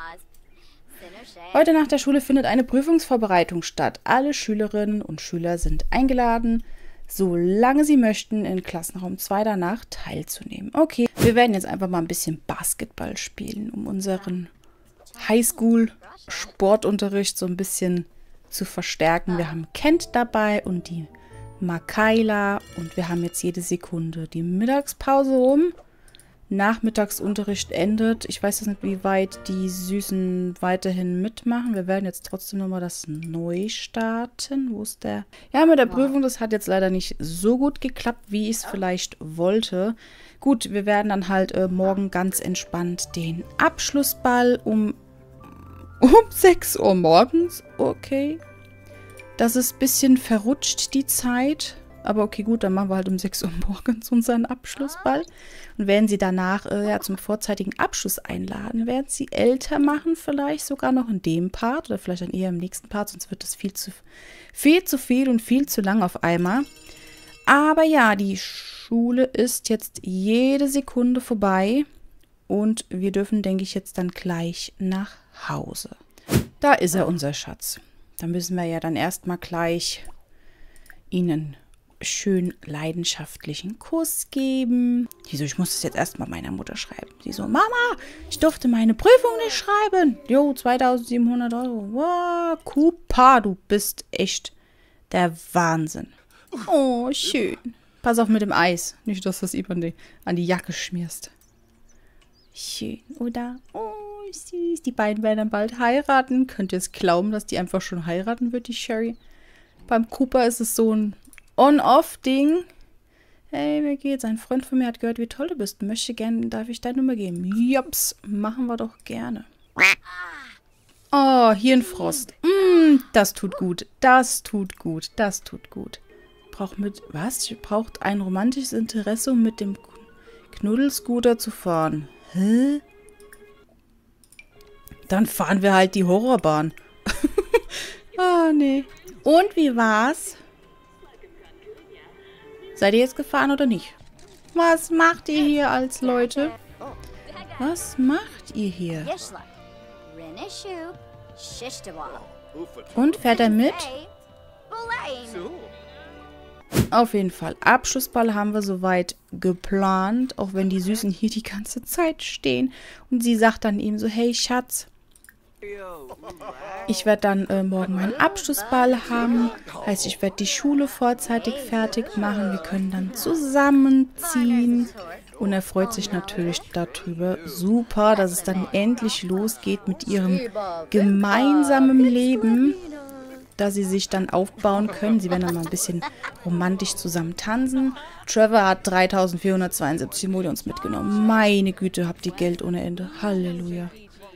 Heute nach der Schule findet eine Prüfungsvorbereitung statt. Alle Schülerinnen und Schüler sind eingeladen, solange sie möchten, in Klassenraum zwei danach teilzunehmen. Okay, wir werden jetzt einfach mal ein bisschen Basketball spielen, um unseren Highschool-Sportunterricht so ein bisschen zu verstärken. Wir haben Kent dabei und die Makaila und wir haben jetzt jede Sekunde die Mittagspause rum. Nachmittagsunterricht endet. Ich weiß jetzt nicht, wie weit die Süßen weiterhin mitmachen. Wir werden jetzt trotzdem nochmal das neu starten. Wo ist der? Ja, mit der Prüfung, das hat jetzt leider nicht so gut geklappt, wie ich es vielleicht wollte. Gut, wir werden dann halt äh, morgen ganz entspannt den Abschlussball um, um sechs Uhr morgens. Okay. Das ist ein bisschen verrutscht, die Zeit. Aber okay, gut, dann machen wir halt um sechs Uhr morgens unseren Abschlussball. Und werden sie danach äh, ja, zum vorzeitigen Abschluss einladen, werden sie älter machen, vielleicht sogar noch in dem Part oder vielleicht dann eher im nächsten Part, sonst wird das viel zu viel zu viel und viel zu lang auf einmal. Aber ja, die Schule ist jetzt jede Sekunde vorbei und wir dürfen, denke ich, jetzt dann gleich nach Hause. Da ist er, unser Schatz. Da müssen wir ja dann erstmal gleich ihnen schön leidenschaftlichen Kuss geben. Wieso, ich muss das jetzt erstmal meiner Mutter schreiben. Sie so, Mama, ich durfte meine Prüfung nicht schreiben. Jo, zweitausendsiebenhundert Euro. Wow, Cooper, du bist echt der Wahnsinn. Oh, schön. Pass auf mit dem Eis. Nicht, dass du das ihm an die, an die Jacke schmierst. Schön, oder? Oh, süß. Die beiden werden dann bald heiraten. Könnt ihr es glauben, dass die einfach schon heiraten wird, die Sherry? Beim Cooper ist es so ein On-Off-Ding. Hey, wie geht's? Ein Freund von mir hat gehört, wie toll du bist. Möchte gerne, darf ich deine Nummer geben? Jops, machen wir doch gerne. Oh, Hirnfrost. Mm, das tut gut. Das tut gut. Das tut gut. Braucht mit, was? Braucht ein romantisches Interesse, um mit dem Knuddelscooter zu fahren. Hä? Dann fahren wir halt die Horrorbahn. Ah, nee. Und wie war's? Seid ihr jetzt gefahren oder nicht? Was macht ihr hier als Leute? Was macht ihr hier? Und fährt er mit? Auf jeden Fall. Abschlussball haben wir soweit geplant, auch wenn die Süßen hier die ganze Zeit stehen. Und sie sagt dann ihm so, hey Schatz, ich werde dann äh, morgen meinen Abschlussball haben. Heißt, ich werde die Schule vorzeitig fertig machen. Wir können dann zusammenziehen. Und er freut sich natürlich darüber. Super, dass es dann endlich losgeht mit ihrem gemeinsamen Leben, dass sie sich dann aufbauen können. Sie werden dann mal ein bisschen romantisch zusammen tanzen. Trevor hat dreitausendvierhundertzweiundsiebzig Simoleons mitgenommen. Meine Güte, habt ihr Geld ohne Ende. Halleluja.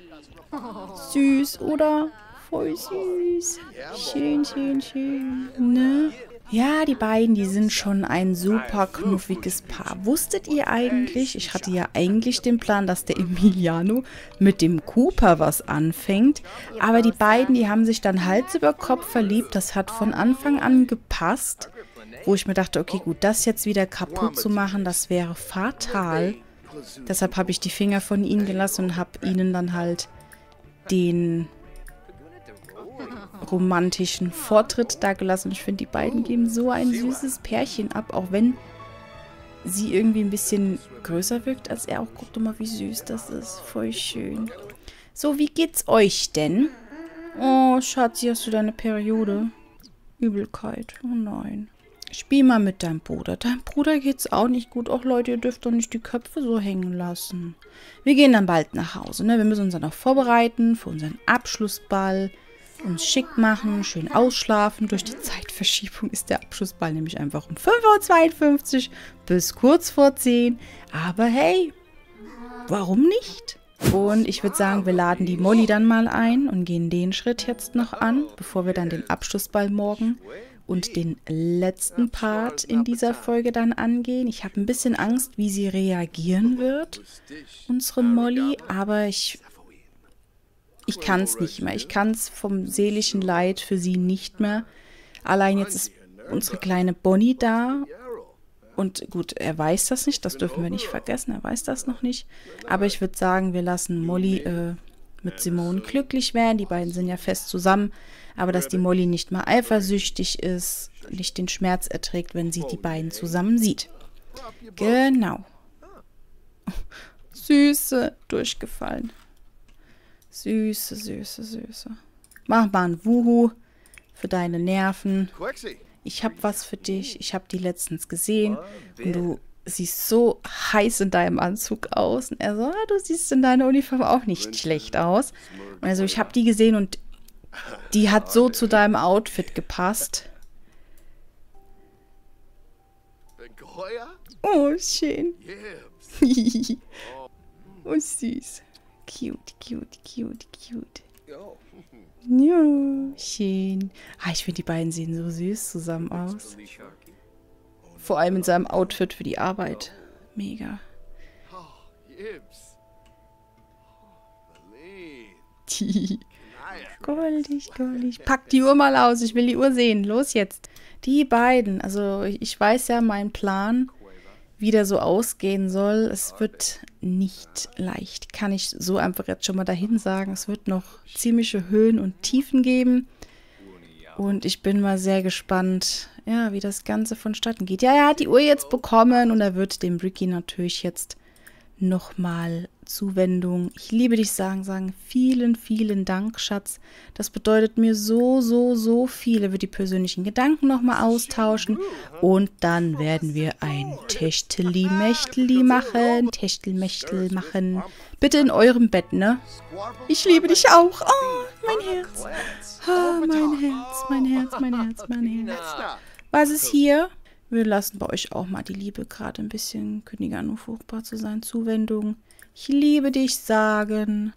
Süß, oder? Voll süß. Schön, schön, schön. Ne? Ja, die beiden, die sind schon ein super knuffiges Paar. Wusstet ihr eigentlich, ich hatte ja eigentlich den Plan, dass der Emiliano mit dem Cooper was anfängt. Aber die beiden, die haben sich dann Hals über Kopf verliebt. Das hat von Anfang an gepasst. Wo ich mir dachte, okay, gut, das jetzt wieder kaputt zu machen, das wäre fatal. Deshalb habe ich die Finger von ihnen gelassen und habe ihnen dann halt den romantischen Vortritt da gelassen. Ich finde, die beiden geben so ein süßes Pärchen ab, auch wenn sie irgendwie ein bisschen größer wirkt als er. Auch guckt doch mal, wie süß das ist. Voll schön. So, wie geht's euch denn? Oh, Schatzi, hast du deine Periode? Übelkeit. Oh nein. Spiel mal mit deinem Bruder. Deinem Bruder geht's auch nicht gut. Och Leute, ihr dürft doch nicht die Köpfe so hängen lassen. Wir gehen dann bald nach Hause, ne? Wir müssen uns dann auch vorbereiten für unseren Abschlussball. Uns schick machen, schön ausschlafen. Durch die Zeitverschiebung ist der Abschlussball nämlich einfach um fünf Uhr zweiundfünfzig bis kurz vor zehn. Aber hey, warum nicht? Und ich würde sagen, wir laden die Molly dann mal ein und gehen den Schritt jetzt noch an, bevor wir dann den Abschlussball morgen und den letzten Part in dieser Folge dann angehen. Ich habe ein bisschen Angst, wie sie reagieren wird, unsere Molly, aber ich... Ich kann es nicht mehr. Ich kann es vom seelischen Leid für sie nicht mehr. Allein jetzt ist unsere kleine Bonnie da. Und gut, er weiß das nicht. Das dürfen wir nicht vergessen. Er weiß das noch nicht. Aber ich würde sagen, wir lassen Molly äh, mit Simone glücklich werden. Die beiden sind ja fest zusammen. Aber dass die Molly nicht mal eifersüchtig ist, nicht den Schmerz erträgt, wenn sie die beiden zusammen sieht. Genau. Süße, durchgefallen. Süße, süße, süße. Mach mal ein Wuhu für deine Nerven. Ich hab was für dich. Ich hab die letztens gesehen. Und du siehst so heiß in deinem Anzug aus. Und er so, ah, du siehst in deiner Uniform auch nicht schlecht aus. Und also ich hab die gesehen und die hat so zu deinem Outfit gepasst. Oh, schön. Oh, süß. Cute, cute, cute, cute. Ja, schön. Ah, ich finde, die beiden sehen so süß zusammen aus. Vor allem in seinem Outfit für die Arbeit. Mega. Die. Goldig, goldig. Pack die Uhr mal aus. Ich will die Uhr sehen. Los jetzt. Die beiden. Also ich weiß ja meinen Plan, wie der so ausgehen soll. Es wird nicht leicht. Kann ich so einfach jetzt schon mal dahin sagen. Es wird noch ziemliche Höhen und Tiefen geben. Und ich bin mal sehr gespannt, ja, wie das Ganze vonstatten geht. Ja, er hat die Uhr jetzt bekommen und er wird dem Ricky natürlich jetzt nochmal Zuwendung. Ich liebe dich sagen, sagen. Vielen, vielen Dank, Schatz. Das bedeutet mir so, so, so viel. Er wird die persönlichen Gedanken nochmal austauschen. Und dann werden wir ein Techteli-Mechteli machen. Techtelmechtel machen. Bitte in eurem Bett, ne? Ich liebe dich auch. Oh, mein Herz. Oh, mein Herz, mein Herz, mein Herz, mein Herz. Was ist hier? Wir lassen bei euch auch mal die Liebe gerade ein bisschen kündiger an, fruchtbar zu sein. Zuwendung. Ich liebe dich sagen.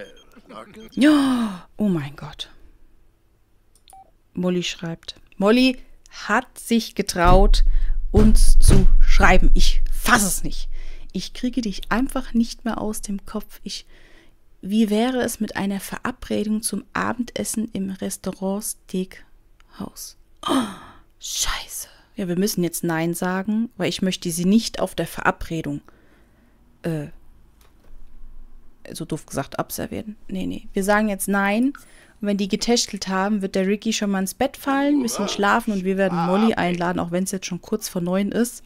Ja, oh mein Gott. Molly schreibt. Molly hat sich getraut, uns zu schreiben. Ich fasse es nicht. Ich kriege dich einfach nicht mehr aus dem Kopf. Ich, wie wäre es mit einer Verabredung zum Abendessen im Restaurant Steakhouse? Oh, scheiße. Ja, wir müssen jetzt Nein sagen, weil ich möchte sie nicht auf der Verabredung, äh, so doof gesagt, abservieren. Nee, nee. Wir sagen jetzt Nein. Und wenn die getäschelt haben, wird der Ricky schon mal ins Bett fallen, ein bisschen schlafen und wir werden Molly einladen, auch wenn es jetzt schon kurz vor neun ist.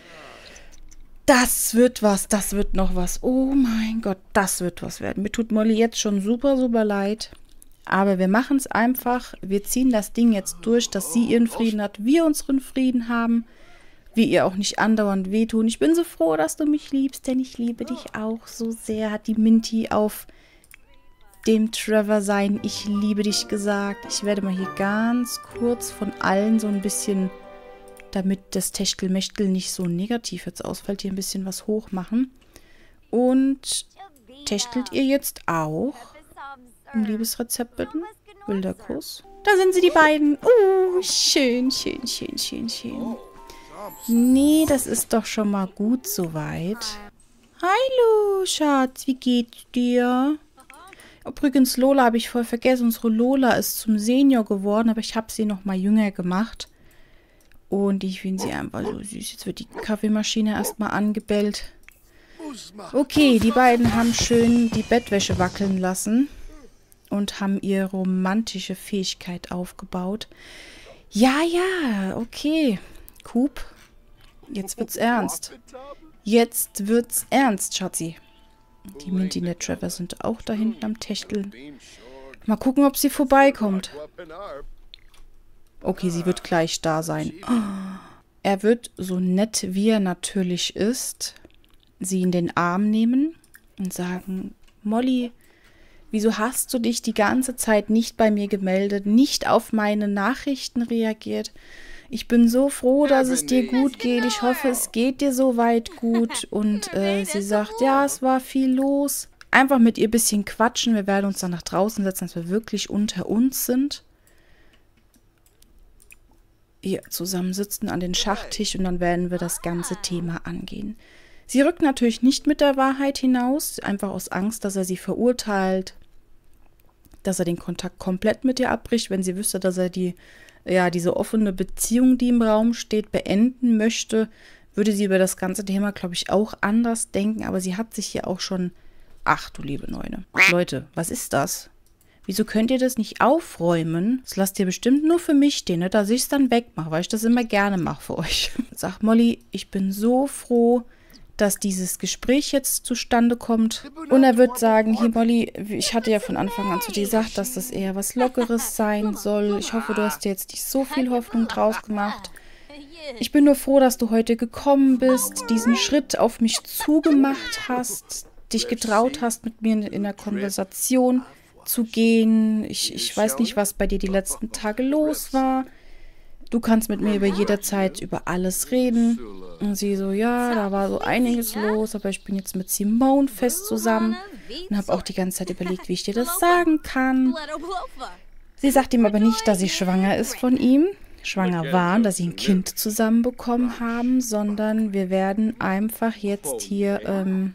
Das wird was, das wird noch was. Oh mein Gott, das wird was werden. Mir tut Molly jetzt schon super, super leid. Aber wir machen es einfach. Wir ziehen das Ding jetzt durch, dass sie ihren Frieden hat, wir unseren Frieden haben. Wir ihr auch nicht andauernd wehtun. Ich bin so froh, dass du mich liebst, denn ich liebe dich auch so sehr, hat die Minty auf dem Trevor sein Ich liebe dich gesagt. Ich werde mal hier ganz kurz von allen so ein bisschen, damit das Techtelmechtel nicht so negativ jetzt ausfällt, hier ein bisschen was hoch machen. Und techtelt ihr jetzt auch ein Liebesrezept bitten? Wilder Kuss. Da sind sie, die beiden. Oh, schön, schön, schön, schön, schön. Nee, das ist doch schon mal gut soweit. Hallo, Schatz, wie geht's dir? Übrigens, Lola habe ich voll vergessen. Unsere Lola ist zum Senior geworden, aber ich habe sie noch mal jünger gemacht. Und ich finde sie einfach so süß. Jetzt wird die Kaffeemaschine erstmal angebellt. Okay, die beiden haben schön die Bettwäsche wackeln lassen. Und haben ihre romantische Fähigkeit aufgebaut. Ja, ja, okay. Coop, jetzt wird's ernst. Jetzt wird's ernst, Schatzi. Die Minty und der Trevor sind auch da hinten am Techteln. Mal gucken, ob sie vorbeikommt. Okay, sie wird gleich da sein. Oh. Er wird, so nett wie er natürlich ist, sie in den Arm nehmen und sagen, Molly, wieso hast du dich die ganze Zeit nicht bei mir gemeldet, nicht auf meine Nachrichten reagiert? Ich bin so froh, dass es dir gut geht. Ich hoffe, es geht dir soweit gut. Und äh, sie sagt, ja, es war viel los. Einfach mit ihr ein bisschen quatschen. Wir werden uns dann nach draußen setzen, dass wir wirklich unter uns sind. Hier zusammen sitzen an den Schachtisch und dann werden wir das ganze Thema angehen. Sie rückt natürlich nicht mit der Wahrheit hinaus, einfach aus Angst, dass er sie verurteilt, dass er den Kontakt komplett mit ihr abbricht, wenn sie wüsste, dass er die, ja, diese offene Beziehung, die im Raum steht, beenden möchte, würde sie über das ganze Thema, glaube ich, auch anders denken. Aber sie hat sich hier auch schon, ach du liebe Neune. Leute, was ist das? Wieso könnt ihr das nicht aufräumen? Das lasst ihr bestimmt nur für mich stehen, ne? Dass ich es dann wegmache, weil ich das immer gerne mache für euch. Sagt Molly, ich bin so froh, dass dieses Gespräch jetzt zustande kommt. Und er wird sagen, hier Molly, ich hatte ja von Anfang an zu dir gesagt, dass das eher was Lockeres sein soll. Ich hoffe, du hast dir jetzt nicht so viel Hoffnung draus gemacht. Ich bin nur froh, dass du heute gekommen bist, diesen Schritt auf mich zugemacht hast, dich getraut hast, mit mir in der Konversation zu gehen. Ich, ich weiß nicht, was bei dir die letzten Tage los war. Du kannst mit mir über jederzeit über alles reden. Und sie so, ja, da war so einiges los, aber ich bin jetzt mit Simone fest zusammen und habe auch die ganze Zeit überlegt, wie ich dir das sagen kann. Sie sagt ihm aber nicht, dass sie schwanger ist von ihm. schwanger waren, dass sie ein Kind zusammenbekommen haben, sondern wir werden einfach jetzt hier, ähm,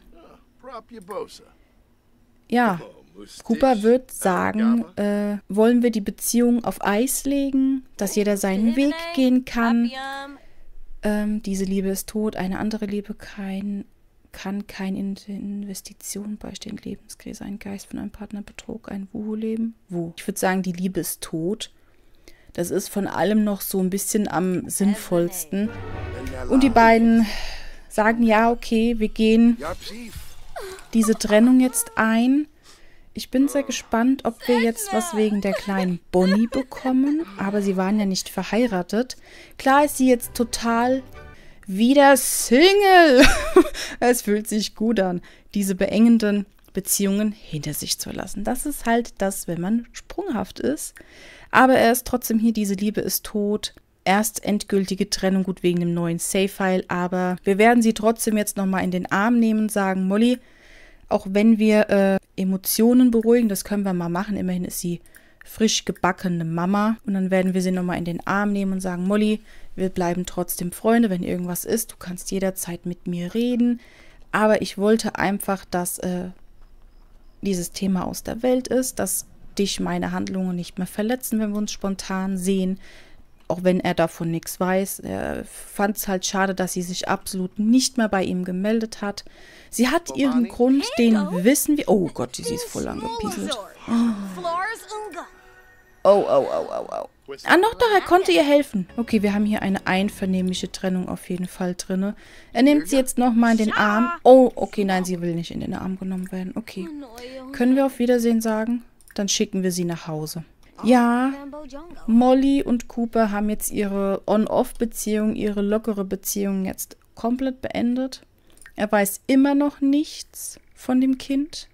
ja, Cooper wird sagen, äh, wollen wir die Beziehung auf Eis legen, dass jeder seinen Weg gehen kann. Ähm, diese Liebe ist tot, eine andere Liebe kein, kann keine Investition beistehen. Lebenskrise, ein Geist von einem Partner betrog, ein Wuhu-Leben. Wo? Ich würde sagen, die Liebe ist tot. Das ist von allem noch so ein bisschen am sinnvollsten. Und die beiden sagen, ja, okay, wir gehen diese Trennung jetzt ein. Ich bin sehr gespannt, ob wir jetzt was wegen der kleinen Bonnie bekommen. Aber sie waren ja nicht verheiratet. Klar ist sie jetzt total wieder Single. Es fühlt sich gut an, diese beengenden Beziehungen hinter sich zu lassen. Das ist halt das, wenn man sprunghaft ist. Aber er ist trotzdem hier, diese Liebe ist tot. Erst endgültige Trennung, gut wegen dem neuen Save-File. Aber wir werden sie trotzdem jetzt nochmal in den Arm nehmen und sagen, Molly, auch wenn wir äh, Emotionen beruhigen, das können wir mal machen. Immerhin ist sie frisch gebackene Mama. Und dann werden wir sie nochmal in den Arm nehmen und sagen, Molly, wir bleiben trotzdem Freunde, wenn irgendwas ist. Du kannst jederzeit mit mir reden. Aber ich wollte einfach, dass äh, dieses Thema aus der Welt ist, dass dich meine Handlungen nicht mehr verletzen, wenn wir uns spontan sehen. Auch wenn er davon nichts weiß. Er fand es halt schade, dass sie sich absolut nicht mehr bei ihm gemeldet hat. Sie hat ihren Grund, den wissen wir. Oh Gott, sie ist voll angepieselt. Oh, oh, oh, oh, oh. oh. Ah, noch doch, er konnte ihr helfen. Okay, wir haben hier eine einvernehmliche Trennung auf jeden Fall drin. Er nimmt sie jetzt nochmal in den Arm. Oh, okay, nein, sie will nicht in den Arm genommen werden. Okay. Können wir auf Wiedersehen sagen? Dann schicken wir sie nach Hause. Ja, Molly und Cooper haben jetzt ihre On-Off-Beziehung, ihre lockere Beziehung jetzt komplett beendet. Er weiß immer noch nichts von dem Kind.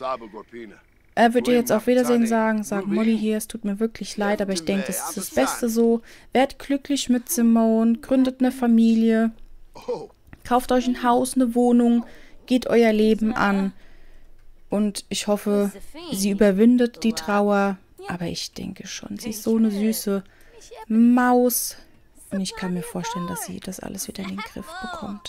Er wird ihr jetzt auf Wiedersehen sagen, sagt Molly hier, es tut mir wirklich leid, aber ich denke, das ist das Beste so. Werdet glücklich mit Simone, gründet eine Familie, kauft euch ein Haus, eine Wohnung, geht euer Leben an. Und ich hoffe, sie überwindet die Trauer. Aber ich denke schon, sie ist so eine süße Maus. Und ich kann mir vorstellen, dass sie das alles wieder in den Griff bekommt.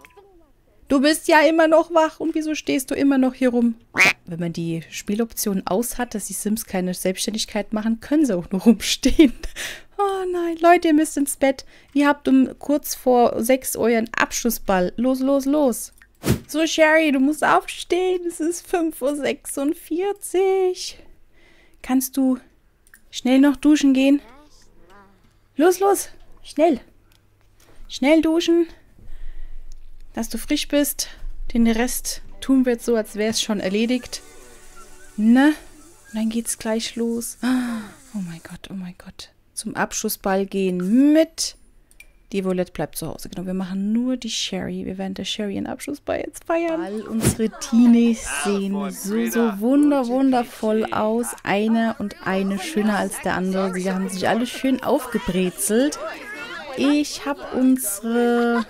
Du bist ja immer noch wach. Und wieso stehst du immer noch hier rum? Wenn man die Spieloption aus hat, dass die Sims keine Selbstständigkeit machen, können sie auch nur rumstehen. Oh nein, Leute, ihr müsst ins Bett. Ihr habt um kurz vor sechs euren Abschlussball. Los, los, los. So, Sherry, du musst aufstehen. Es ist fünf Uhr sechsundvierzig. Kannst du schnell noch duschen gehen? Los, los. Schnell. Schnell duschen. Dass du frisch bist. Den Rest tun wir jetzt so, als wäre es schon erledigt. Ne? Und dann geht's gleich los. Oh mein Gott, oh mein Gott. Zum Abschlussball gehen mit. Die Violette bleibt zu Hause. Genau, wir machen nur die Sherry. Wir werden der Sherry einen Abschlussball jetzt feiern. All unsere Teenies sehen so, so wunder, wundervoll aus. Eine und eine schöner als der andere. Sie haben sich alle schön aufgebrezelt. Ich habe unsere...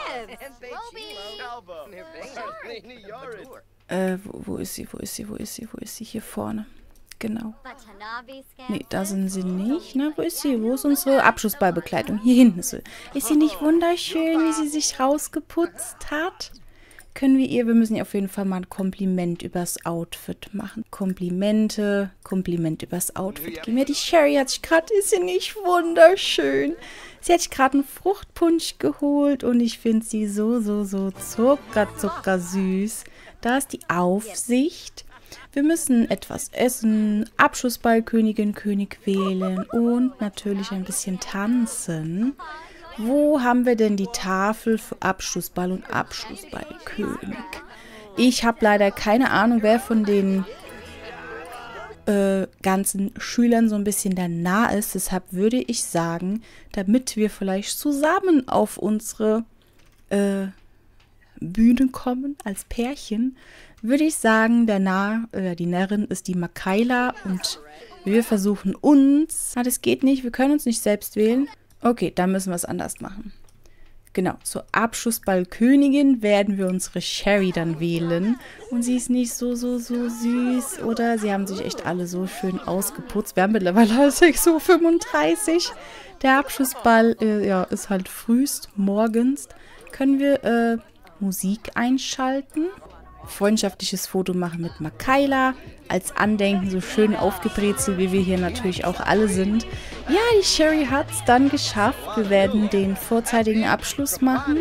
Äh, wo, wo ist sie? Wo ist sie? Wo ist sie? Wo ist sie? Hier vorne. Genau. Nee, da sind sie nicht. Ne? Wo ist sie? Wo ist unsere Abschlussballbekleidung? Hier hinten ist sie. Ist sie nicht wunderschön, wie sie sich rausgeputzt hat? Können wir ihr, wir müssen ihr auf jeden Fall mal ein Kompliment übers Outfit machen. Komplimente, Kompliment übers Outfit. Gib mir die Sherry, hat sich gerade, ist sie nicht wunderschön? Sie hat sich gerade einen Fruchtpunsch geholt und ich finde sie so, so, so zucker, zucker süß. Da ist die Aufsicht. Wir müssen etwas essen, Abschlussballkönigin, König wählen und natürlich ein bisschen tanzen. Wo haben wir denn die Tafel für Abschlussball und Abschlussballkönig? Ich habe leider keine Ahnung, wer von den äh, ganzen Schülern so ein bisschen da nah ist. Deshalb würde ich sagen, damit wir vielleicht zusammen auf unsere äh, Bühne kommen als Pärchen, würde ich sagen, der Narr, äh, die Närrin ist die Makaila und wir versuchen uns... Ah, das geht nicht, wir können uns nicht selbst wählen. Okay, dann müssen wir es anders machen. Genau, zur Abschlussballkönigin werden wir unsere Sherry dann wählen. Und sie ist nicht so, so, so süß, oder? Sie haben sich echt alle so schön ausgeputzt. Wir haben mittlerweile sechs Uhr fünfunddreißig. Der Abschlussball äh, ja, ist halt frühst morgens. Können wir äh, Musik einschalten? Freundschaftliches Foto machen mit Makaila. Als Andenken, so schön aufgebrezelt, wie wir hier natürlich auch alle sind. Ja, die Sherry hat es dann geschafft. Wir werden den vorzeitigen Abschluss machen.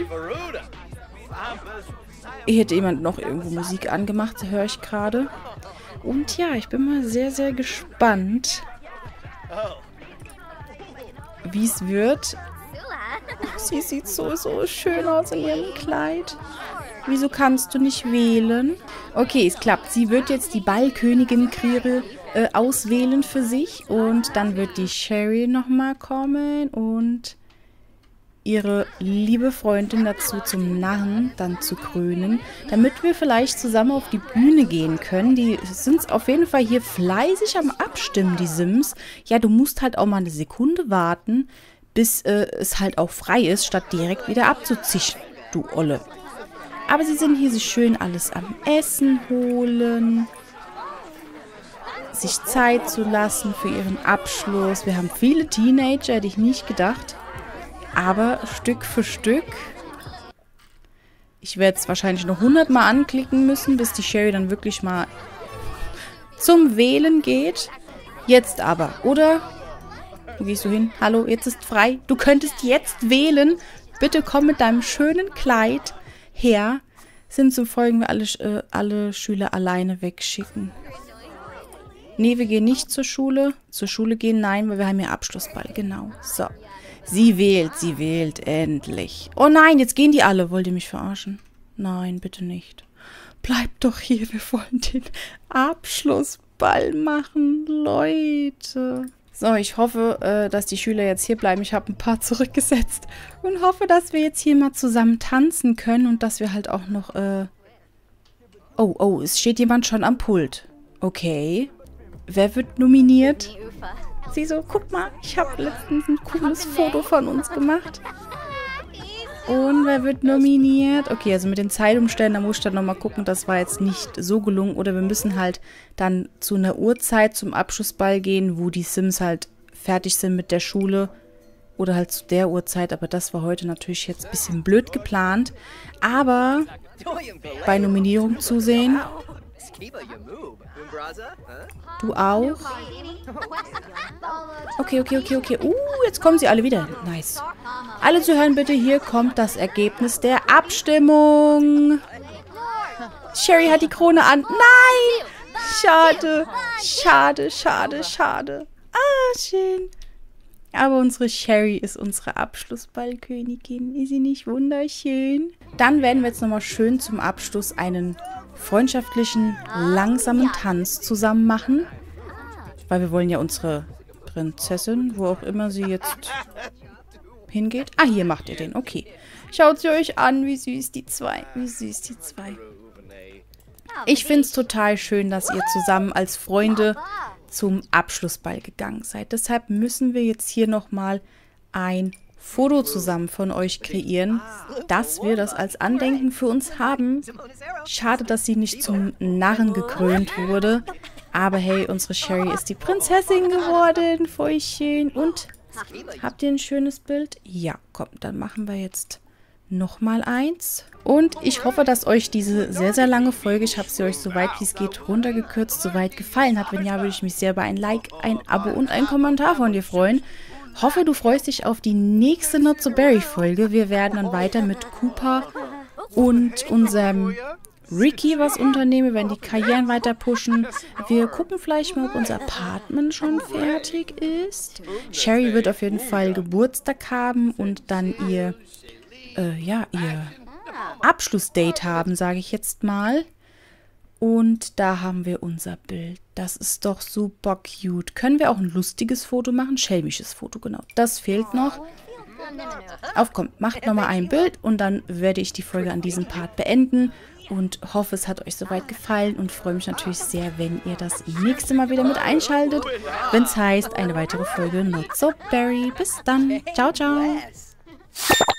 Hier hätte jemand noch irgendwo Musik angemacht, höre ich gerade. Und ja, ich bin mal sehr, sehr gespannt, wie es wird. Sie sieht so, so schön aus in ihrem Kleid. Wieso kannst du nicht wählen? Okay, es klappt. Sie wird jetzt die Ballkönigin Kriere äh, auswählen für sich. Und dann wird die Sherry nochmal kommen und ihre liebe Freundin dazu zum Narren dann zu krönen, damit wir vielleicht zusammen auf die Bühne gehen können. Die sind auf jeden Fall hier fleißig am Abstimmen, die Sims. Ja, du musst halt auch mal eine Sekunde warten, bis äh, es halt auch frei ist, statt direkt wieder abzuzischen, du Olle. Aber sie sind hier sich schön alles am Essen holen, sich Zeit zu lassen für ihren Abschluss. Wir haben viele Teenager, hätte ich nicht gedacht. Aber Stück für Stück. Ich werde es wahrscheinlich noch hundertmal anklicken müssen, bis die Sherry dann wirklich mal zum Wählen geht. Jetzt aber, oder? Wo gehst du hin? Hallo, jetzt ist frei. Du könntest jetzt wählen. Bitte komm mit deinem schönen Kleid her. Sind zum Folgen wir alle, äh, alle Schüler alleine wegschicken. Nee, wir gehen nicht zur Schule. Zur Schule gehen, nein, weil wir haben ja Abschlussball. Genau. So. Sie wählt, sie wählt, endlich. Oh nein, jetzt gehen die alle. Wollt ihr mich verarschen? Nein, bitte nicht. Bleibt doch hier, wir wollen den Abschlussball machen, Leute. So, ich hoffe, äh, dass die Schüler jetzt hier bleiben. Ich habe ein paar zurückgesetzt und hoffe, dass wir jetzt hier mal zusammen tanzen können und dass wir halt auch noch, äh... Oh, oh, es steht jemand schon am Pult. Okay. Wer wird nominiert? Sie so, guck mal, ich habe letztens ein cooles Foto von uns gemacht. Und wer wird nominiert? Okay, also mit den Zeitumständen, da muss ich dann nochmal gucken, das war jetzt nicht so gelungen. Oder wir müssen halt dann zu einer Uhrzeit zum Abschlussball gehen, wo die Sims halt fertig sind mit der Schule. Oder halt zu der Uhrzeit, aber das war heute natürlich jetzt ein bisschen blöd geplant. Aber bei Nominierung zusehen. Du auch? Okay, okay, okay, okay. Uh, jetzt kommen sie alle wieder. Nice. Alle zuhören bitte, hier kommt das Ergebnis der Abstimmung. Sherry hat die Krone an. Nein! Schade, schade, schade, schade. Ah, schön. Aber unsere Sherry ist unsere Abschlussballkönigin. Ist sie nicht wunderschön? Dann werden wir jetzt nochmal schön zum Abschluss einen freundschaftlichen, langsamen Tanz zusammen machen. Weil wir wollen ja unsere Prinzessin, wo auch immer sie jetzt hingeht. Ah, hier macht ihr den. Okay. Schaut sie euch an, wie süß die zwei. Wie süß die zwei. Ich finde es total schön, dass ihr zusammen als Freunde zum Abschlussball gegangen seid. Deshalb müssen wir jetzt hier nochmal ein Foto zusammen von euch kreieren, dass wir das als Andenken für uns haben. Schade, dass sie nicht zum Narren gekrönt wurde. Aber hey, unsere Sherry ist die Prinzessin geworden. Voll schön. Und habt ihr ein schönes Bild? Ja, komm, dann machen wir jetzt nochmal eins. Und ich hoffe, dass euch diese sehr, sehr lange Folge, ich habe sie euch so weit wie es geht runtergekürzt, soweit gefallen hat. Wenn ja, würde ich mich sehr über ein Like, ein Abo und einen Kommentar von dir freuen. Hoffe, du freust dich auf die nächste Not So Berry Folge. Wir werden dann weiter mit Cooper und unserem Ricky was unternehmen. Wir werden die Karrieren weiter pushen. Wir gucken vielleicht mal, ob unser Apartment schon fertig ist. Sherry wird auf jeden Fall Geburtstag haben und dann ihr, äh, ja, ihr Abschlussdate haben, sage ich jetzt mal. Und da haben wir unser Bild. Das ist doch super cute. Können wir auch ein lustiges Foto machen? Schelmisches Foto, genau. Das fehlt noch. Auf, komm, macht nochmal ein Bild und dann werde ich die Folge an diesem Part beenden. Und hoffe, es hat euch soweit gefallen und freue mich natürlich sehr, wenn ihr das nächste Mal wieder mit einschaltet, wenn es heißt, eine weitere Folge Not So Berry. Bis dann. Ciao, ciao.